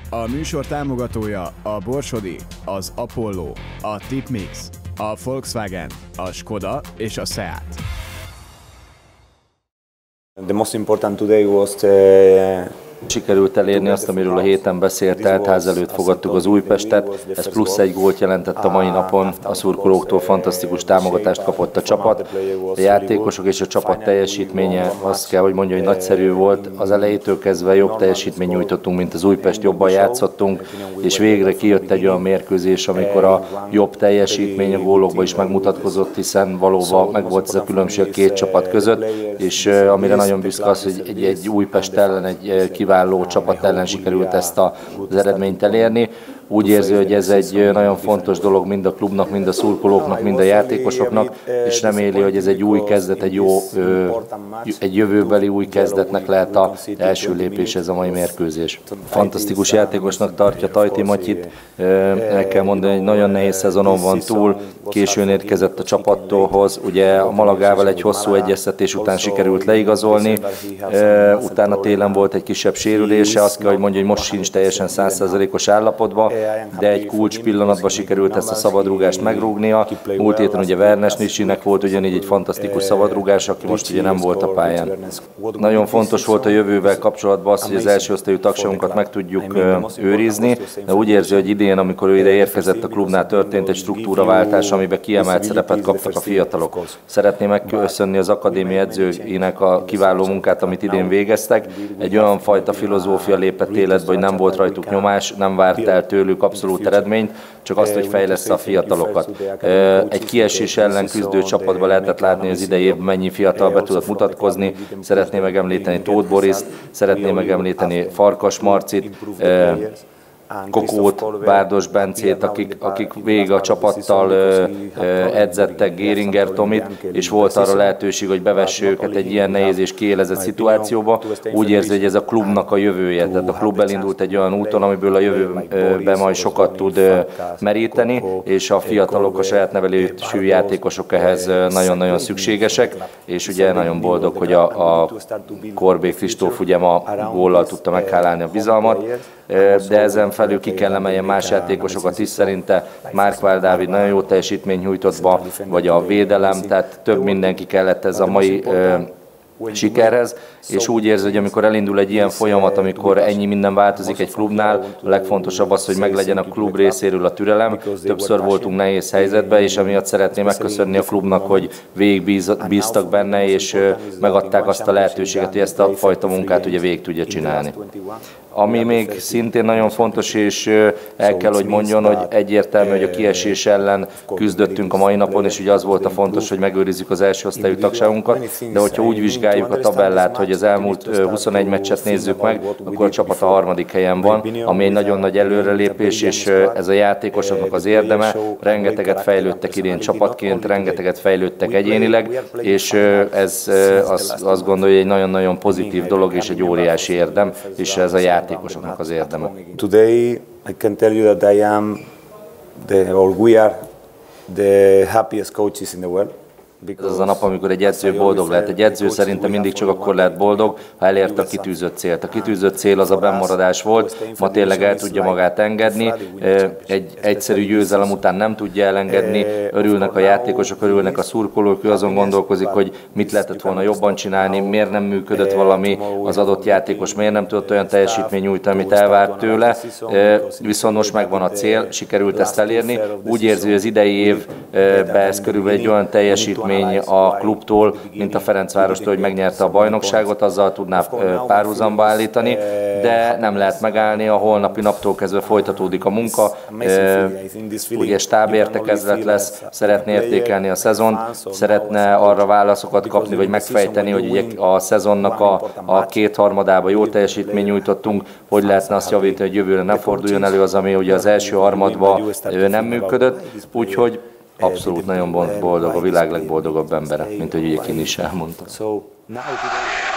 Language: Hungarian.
A műsor támogatója a Borsodi, az Apollo, a Tipmix, a Volkswagen, a Skoda és a Seat. The most important today was Sikerült elérni azt, amiről a héten beszélt, teltház előtt fogadtuk az Újpestet, ez plusz egy gólt jelentett a mai napon, a szurkolóktól fantasztikus támogatást kapott a csapat, a játékosok és a csapat teljesítménye, azt kell, hogy mondja, hogy nagyszerű volt, az elejétől kezdve jobb teljesítményt nyújtottunk, mint az Újpest, jobban játszottunk, és végre kijött egy olyan mérkőzés, amikor a jobb teljesítmény a gólokban is megmutatkozott, hiszen valóban megvolt ez a különbség a két csapat között, és amire nagyon büszke az, hogy egy Újpest ellen, egy kiváló csapat ellen sikerült ezt az eredményt elérni. Úgy érzi, hogy ez egy nagyon fontos dolog mind a klubnak, mind a szurkolóknak, mind a játékosoknak, és reméli, hogy ez egy új kezdet, egy jövőbeli új kezdetnek lehet az első lépés ez a mai mérkőzés. Fantasztikus játékosnak tartja Tajti Matyit, el kell mondani, hogy nagyon nehéz szezonon van túl, későn érkezett a csapattóhoz, ugye a Malagával egy hosszú egyeztetés után sikerült leigazolni, utána télen volt egy kisebb sérülése, azt kell, hogy mondja, hogy most sincs teljesen 100%-os állapotban, de egy kulcs pillanatban sikerült ezt a szabadrúgást megrúgnia. Múlt héten ugye Vernes Nisinek volt ugyanígy egy fantasztikus szabadrúgás, aki most ugye nem volt a pályán. Nagyon fontos volt a jövővel kapcsolatban az, hogy az első osztályú tagságunkat meg tudjuk őrizni, de úgy érzi, hogy idén, amikor ő ide érkezett, a klubnál történt egy struktúraváltás, amiben kiemelt szerepet kaptak a fiatalok. Szeretném megköszönni az akadémia edzőinek a kiváló munkát, amit idén végeztek. Egy olyan fajta filozófia lépett életbe, hogy nem volt rajtuk nyomás, nem várt el tőlük abszolút eredményt, csak azt, hogy fejlessze a fiatalokat. Egy kiesés ellen küzdő csapatban lehetett látni, hogy az idei évben mennyi fiatal be tudott mutatkozni. Szeretném megemlíteni Tóth Boriszt, szeretném megemlíteni Farkas Marcit, Kokót, Bárdos Bencét, akik végig a csapattal edzettek, Géringer Tomit, és volt arra lehetőség, hogy bevesse őket egy ilyen nehéz és kiélezett szituációba. Úgy érzi, hogy ez a klubnak a jövője. Tehát a klub elindult egy olyan úton, amiből a jövőben majd sokat tud meríteni, és a fiatalok, a saját nevelésű játékosok ehhez nagyon-nagyon szükségesek, és ugye nagyon boldog, hogy a Korbély Kristóf ugye ma góllal tudta meghálálni a bizalmat, de ezen felül ki kell emeljen más játékosokat is, szerinte Márkvár Dávid nagyon jó teljesítményt nyújtott be, vagy a védelem, tehát több mindenki kellett ez a mai sikerhez, és úgy érzi, hogy amikor elindul egy ilyen folyamat, amikor ennyi minden változik egy klubnál, a legfontosabb az, hogy meglegyen a klub részéről a türelem. Többször voltunk nehéz helyzetben, és emiatt szeretném megköszönni a klubnak, hogy végig bíztak benne, és megadták azt a lehetőséget, hogy ezt a fajta munkát ugye végig tudja csinálni. Ami még szintén nagyon fontos, és el kell, hogy mondjon, hogy egyértelmű, hogy a kiesés ellen küzdöttünk a mai napon, és ugye az volt a fontos, hogy megőrizzük az első osztályú tagságunkat, de hogyha úgy vizsgáljuk a tabellát, hogy az elmúlt 21 meccset nézzük meg, akkor a csapat a harmadik helyen van, ami egy nagyon nagy előrelépés, és ez a játékosoknak az érdeme. Rengeteget fejlődtek idén csapatként, rengeteget fejlődtek egyénileg, és ez azt gondolja, hogy egy nagyon-nagyon pozitív dolog, és egy óriási érdem, és ez a játékosoknak az érdeme. Today I can tell you that we are the happiest coaches in the world. Ez az a nap, amikor egy edző boldog lehet. Egy edző szerintem mindig csak akkor lehet boldog, ha elérte a kitűzött célt. A kitűzött cél az a bennmaradás volt, ma tényleg el tudja magát engedni, egy egyszerű győzelem után nem tudja elengedni, örülnek a játékosok, örülnek a szurkolók, ő azon gondolkozik, hogy mit lehetett volna jobban csinálni, miért nem működött valami, az adott játékos miért nem tudott olyan teljesítmény nyújtani, amit elvárt tőle, viszont most megvan a cél, sikerült ezt elérni. Úgy érzi, hogy az idei évben ez körülbelül egy olyan teljesítmény a klubtól, mint a Ferencvárostól, hogy megnyerte a bajnokságot, azzal tudná párhuzamba állítani, de nem lehet megállni, a holnapi naptól kezdve folytatódik a munka, ugye stábértekezlet lesz, szeretné értékelni a szezont, szeretne arra válaszokat kapni, vagy megfejteni, hogy ugye a szezonnak a kétharmadában jó teljesítmény nyújtottunk, hogy lehetne azt javítani, hogy jövőre ne forduljon elő az, ami ugye az első harmadban nem működött, úgyhogy abszolút nagyon boldog, a világ legboldogabb embere, mint hogy ugye Kini is elmondta.